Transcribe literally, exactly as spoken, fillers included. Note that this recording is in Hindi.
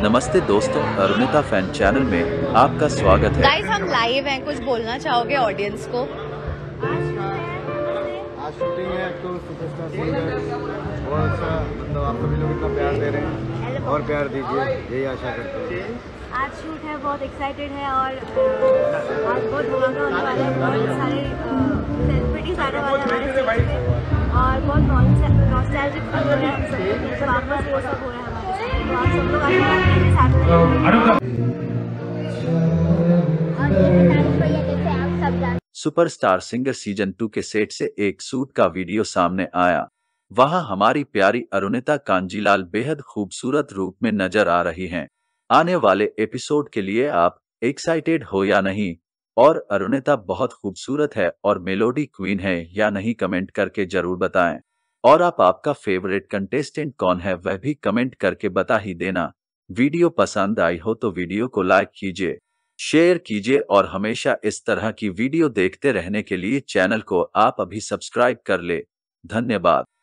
नमस्ते दोस्तों, अरुणिता फैन चैनल में आपका स्वागत है। गाइस हम लाइव हैं, कुछ बोलना चाहोगे ऑडियंस को? आज शूटिंग है तो सुपरस्टार सिंगर बहुत अच्छा, मतलब आप सभी लोग इतना प्यार दे रहे हैं और प्यार दीजिए, यही आशा करते हैं। आज शूट है, बहुत एक्साइटेड है और आज बहुत धमाका होने वाला है। बहुत सारे सेलिब्रिटीज आने वाले हैं हमारे स्टेज पे और बहुत नॉस्टैल्जिक फील हो रहा है हम सबको। वापस वो सब हो रहा है हमारे साथ, तो आप सब लोग आगे साथ में। सुपरस्टार सिंगर सीजन टू के सेट से एक शूट का वीडियो सामने आया। वहां हमारी प्यारी अरुणिता कांजीलाल बेहद खूबसूरत रूप में नजर आ रही हैं। आने वाले एपिसोड के लिए आप एक्साइटेड हो या नहीं? और अरुणिता बहुत खूबसूरत है और मेलोडी क्वीन है या नहीं, कमेंट करके जरूर बताएं। और आप आपका फेवरेट कंटेस्टेंट कौन है वह भी कमेंट करके बता ही देना। वीडियो पसंद आई हो तो वीडियो को लाइक कीजिए, शेयर कीजिए और हमेशा इस तरह की वीडियो देखते रहने के लिए चैनल को आप अभी सब्सक्राइब कर ले। धन्यवाद।